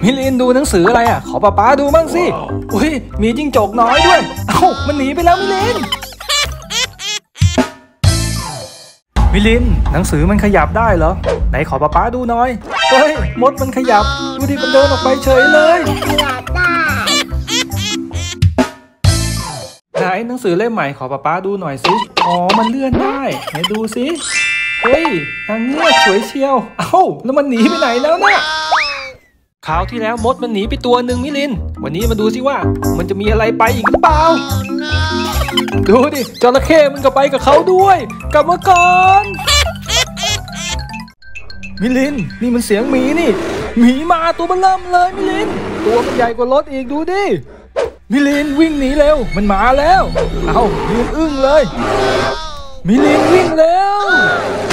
มิลินดูหนังสืออะไรอ่ะขอป๊าดูบ้างสิอุ้ยมีจิ้งจกน้อยด้วยเอ้ามันหนีไปแล้วมิลินหนังสือมันขยับได้เหรอไหนขอป๊าดูหน่อยเฮ้ยมดมันขยับดูดิมันเดินออกไปเฉยเลยขยับได้ไหนหนังสือเล่มใหม่ขอป๊าดูหน่อยสิอ๋อมันเลื่อนได้ไหนดูสิเฮ้ยนางเงือกสวยเชียวเอ้าแล้วมันหนีไปไหนแล้วเนี่ยคราวที่แล้วมดมันหนีไปตัวหนึ่งมิลินวันนี้มาดูสิว่ามันจะมีอะไรไปอีกหรือเปล่าดูดิจระเข้มันก็ไปกับเขาด้วยกลับมาก่อนมิลินนี่มันเสียงหมีนี่หมีมาตัวมันเริ่มเลยมิลินตัวมันใหญ่กว่ารถอีกดูดิมิลินวิ่งหนีเร็วมันมาแล้วเอายืนอึ้งเลยมิลินวิ่งเร็ว